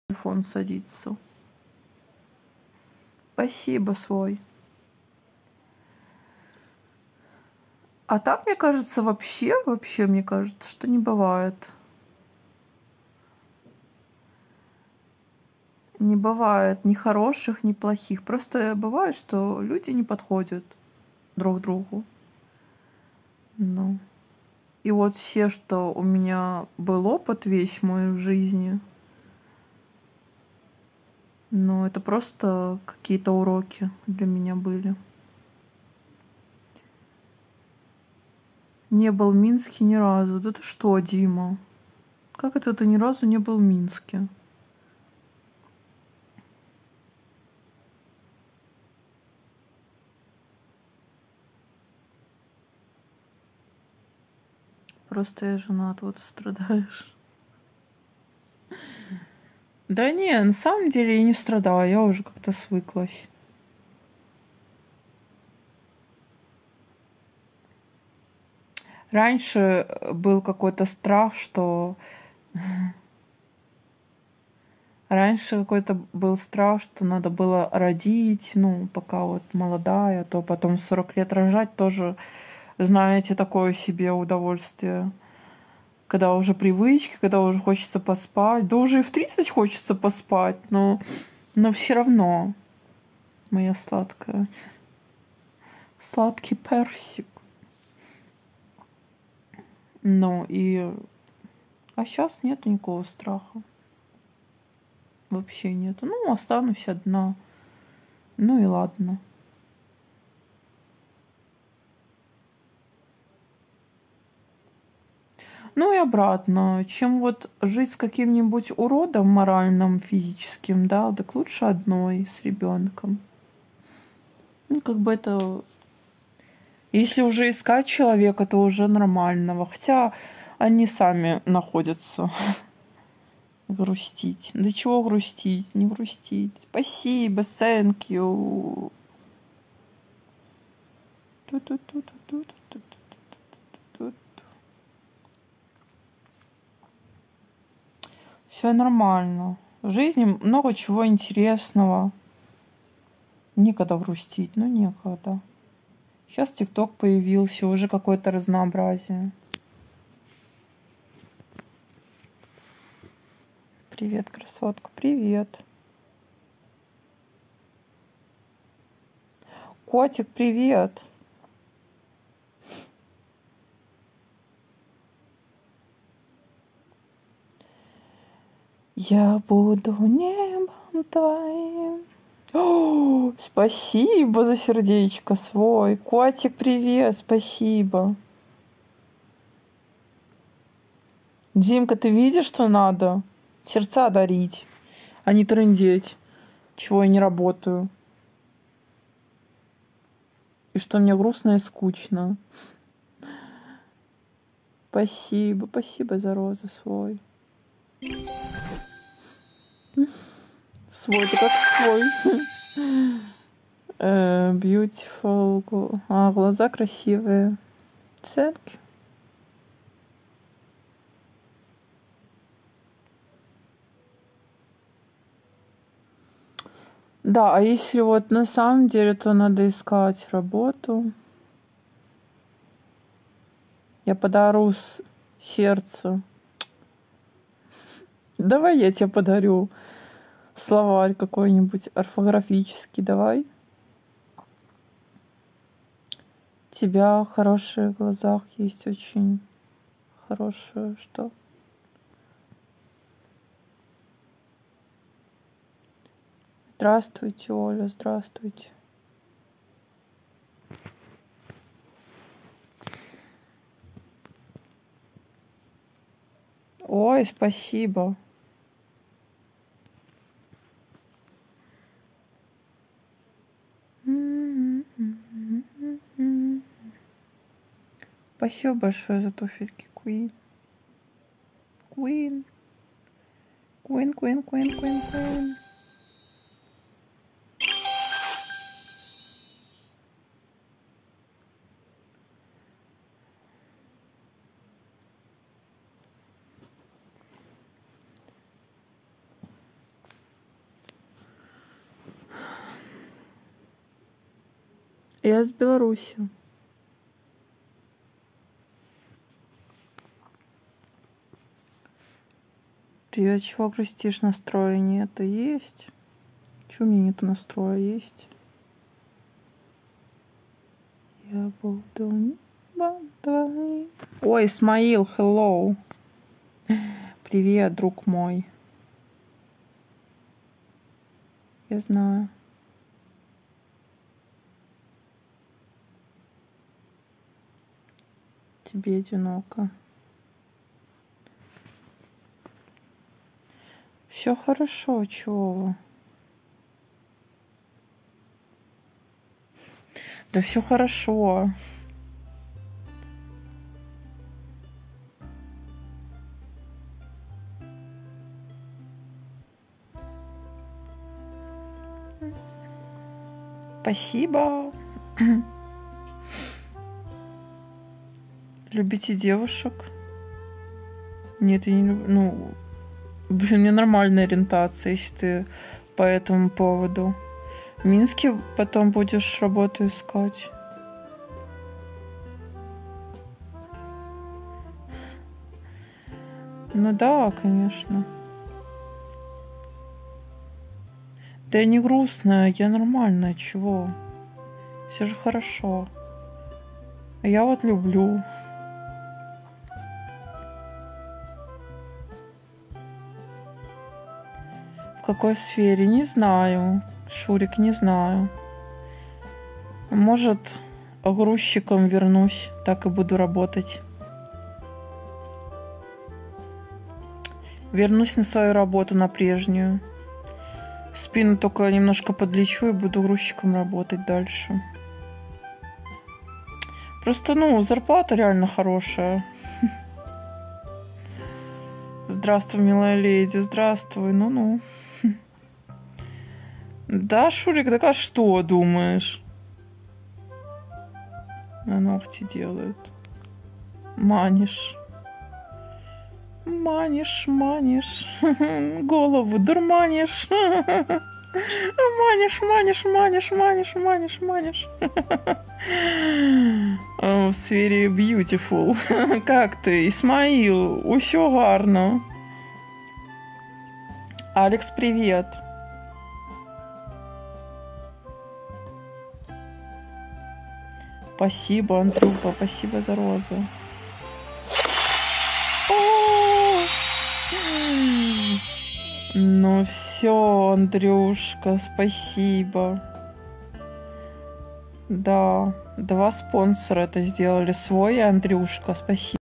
телефон садится. Спасибо свой. А так, мне кажется, вообще, мне кажется, что не бывает. Не бывает ни хороших, ни плохих. Просто бывает, что люди не подходят друг другу. Ну. И вот все, что у меня был опыт весь мой в жизни, ну, это просто какие-то уроки для меня были. Не был в Минске ни разу. Да ты что, Дима? Как это ты ни разу не был в Минске? Просто я женат, вот страдаешь. Да не, на самом деле я не страдаю, я уже как-то свыклась. Раньше был какой-то страх, что... Раньше какой-то был страх, что надо было родить, ну, пока вот молодая, то потом в 40 лет рожать тоже, знаете, такое себе удовольствие. Когда уже привычки, когда уже хочется поспать. Да уже и в 30 хочется поспать, но все равно, моя сладкая. Сладкий персик. Ну и... А сейчас нету никакого страха. Вообще нету. Ну, останусь одна. Ну и ладно. Ну и обратно. Чем вот жить с каким-нибудь уродом моральным, физическим, да, так лучше одной с ребенком. Ну, как бы это... Если уже искать человека, то уже нормального. Хотя они сами находятся. Грустить. Да чего грустить? Не грустить. Спасибо, thank you. Все нормально. В жизни много чего интересного. Некогда грустить, ну некогда. Сейчас ТикТок появился, уже какое-то разнообразие. Привет, красотка, привет. Котик, привет. Я буду небом твоим. О, спасибо за сердечко свой. Котик, привет, спасибо. Димка, ты видишь, что надо? Сердца дарить, а не трындеть. Чего я не работаю. И что мне грустно и скучно. Спасибо за розы свой. Свой, ты как свой. Beautiful. А, глаза красивые. Thank you. Да, а если вот на самом деле, то надо искать работу. Я подарю сердце. Давай я тебе подарю словарь какой-нибудь орфографический, давай. У тебя хорошие в глазах есть очень хорошее что? Здравствуйте, Оля, здравствуйте. Ой, спасибо. Спасибо большое за туфельки, Queen. Queen. Queen, Queen, Queen, Queen, Queen. Я из Беларуси. Привет, чего грустишь? Настроя нету? Есть? Чего у меня нету настроя? Есть? Я буду небом твоим. Ой, Исмаил, hello. Привет, друг мой. Я знаю. Тебе одиноко. Все хорошо, чего вы? Да все хорошо. Спасибо. Любите девушек? Нет, я не люблю. Ну, блин, у меня нормальная ориентация, если ты по этому поводу. В Минске потом будешь работу искать. Ну да, конечно. Да я не грустная, я нормальная, чего? Все же хорошо. А я вот люблю. В какой сфере? Не знаю. Шурик, не знаю. Может, грузчиком вернусь, так и буду работать. Вернусь на свою работу, на прежнюю. Спину только немножко подлечу и буду грузчиком работать дальше. Просто, ну, зарплата реально хорошая. Здравствуй, милая леди, здравствуй, ну-ну. Да, Шурик, так а что думаешь? На ногти делают. Манишь. Манишь, манишь. Голову дурманишь. Манишь, манишь, манишь, манишь, манишь, манишь. В сфері beautiful. Как ты, Исмаил? Усё гарно. Алекс, привет. Спасибо, Андрюха, спасибо за розы. Ну все, Андрюшка, спасибо. Да, 2 спонсора это сделали. Свой и Андрюшка, спасибо.